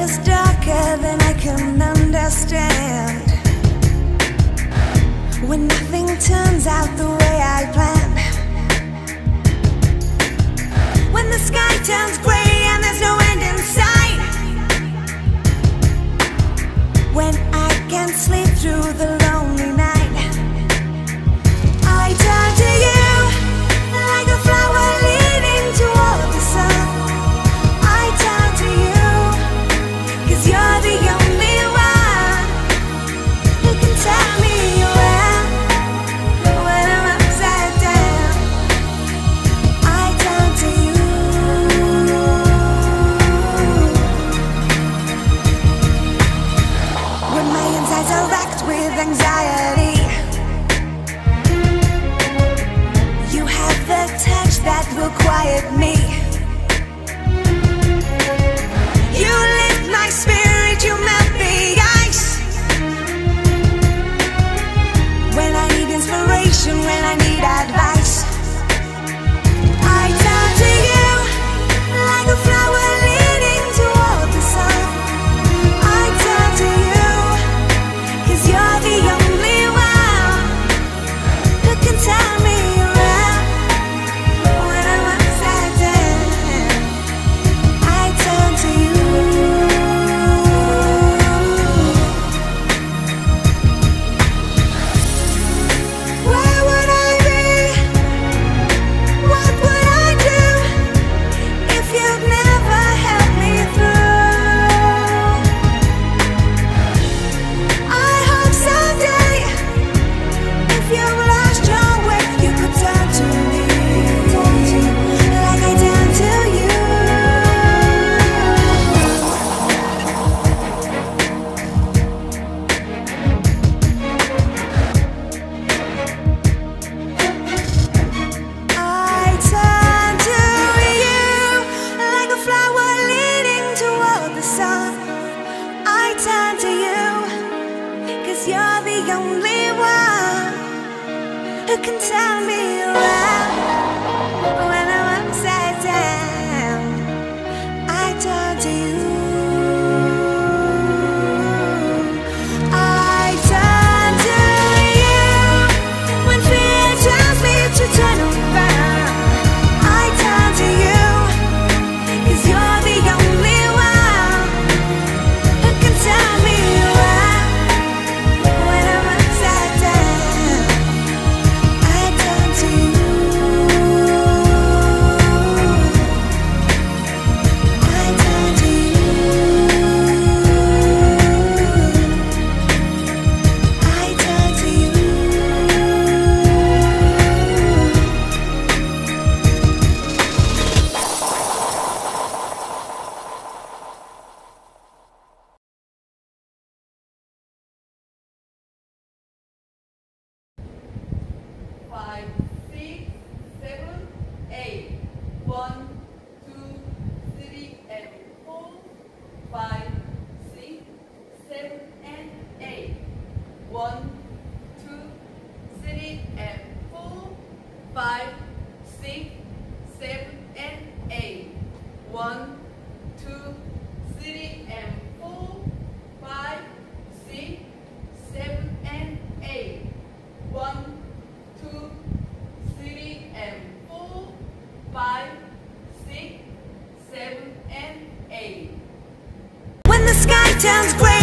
is darker than I can understand. When nothing turns out the way I planned. When the sky turns gray and there's no end in sight. When I can't sleep through the lonely night. I turn to you like a flower leading toward the sun. I turn to you 'cause you're the only one who can tell me around when I'm upside down. I turn to you. When my insides are racked with anxiety, you have the touch that will quiet me. You lift my spirit, you melt the ice. When I need inspiration, when I need advice, I turn to you like a flower leading toward the sun. I turn to you 'cause you're the only one who can tell me around when I'm upside down. I turn to you. Where would I be? What would I do if you'd never helped me through? I hope someday, if you've lost your way, you could turn to me like I turn to you. I turn to you like a flower leading toward the sun. I turn to you 'cause you're the only one who can tell me around when I'm upside down. I turn to you. I turn to you when fear tells me to turn around. I turn to you 'cause you're the only one who can tell me around when I'm upside down. I turn to you. I turn to you. I turn to you. Five, six, seven, eight. 1, 2, 3, and 4. 5, 6, 7, and 8. 1, 2, 3, and 4. 5, 6, 7, and 8. 1, 2, 3, and 4. 5, 6, 7, and 8. 1, 2, 3, and 4. 5, 6, 7, and 8. When the sky turns gray